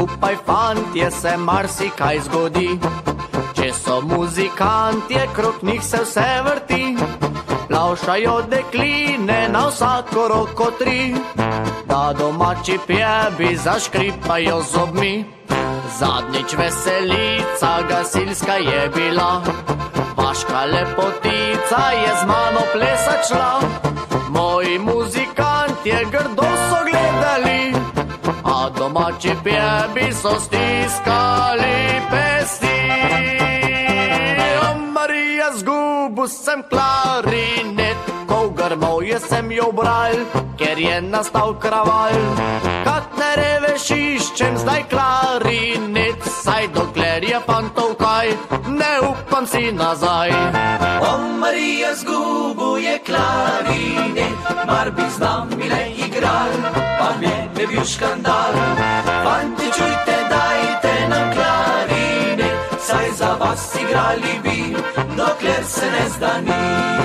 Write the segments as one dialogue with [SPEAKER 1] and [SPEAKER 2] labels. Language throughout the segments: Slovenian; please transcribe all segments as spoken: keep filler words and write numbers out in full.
[SPEAKER 1] skupaj fantje, se marsikaj zgodi. Če so muzikantje, krog njih se vse vrti, plavšajo dekline na vsako roko tri, da domači pjebi zaškripajo zobmi. Zadnjič veselica gasilska je bila, vaška lepotica je z mano plesat šla. Moji muzikantje grdo so gledali, a domači pjebi so stiskali pesti. O Marija, zgubil sem klarinet, ko v grmovje sem jo ubral, ker je nastal kraval. Katne reveš iščem zdaj klarinet, saj dokler je fantov kaj, ne upam si nazaj.
[SPEAKER 2] O Marija, zgubil je klarinet, mar bi z nami le igral, pa ne bi bil škandal. Fanti, čujte, dajte nam klarinet, saj za vas igrali bi, dokler se ne zdani.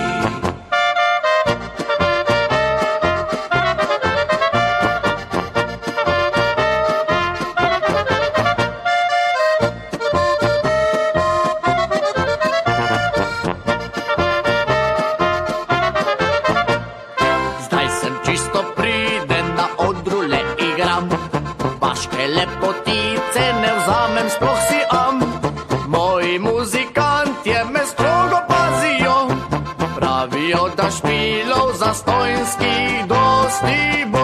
[SPEAKER 1] Čisto priden na odru le igram, vaške lepotice ne vzamem, sploh si am. Moji muzikantje me strogo pazijo, pravijo, da špilov zastojnskih dosti bo.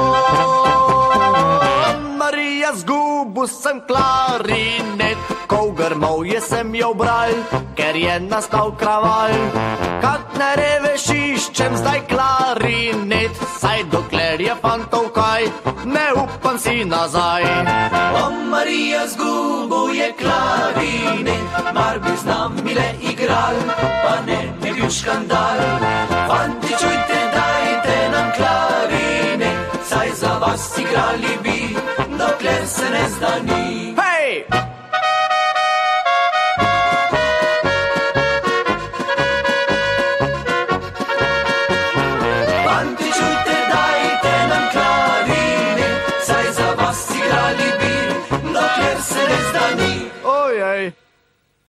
[SPEAKER 1] Marija, zgubil sem klarinet, ko v grmovje sem jo ubral, ker je nastal kraval. Katne reveš iščem zdaj klarinet, saj dokler je fantov kaj, ne upam si nazaj.
[SPEAKER 2] O Marija, zgubil je klarinet, mar bi z nami le igral, pa ne bi bil škandal. Fanti, čujte,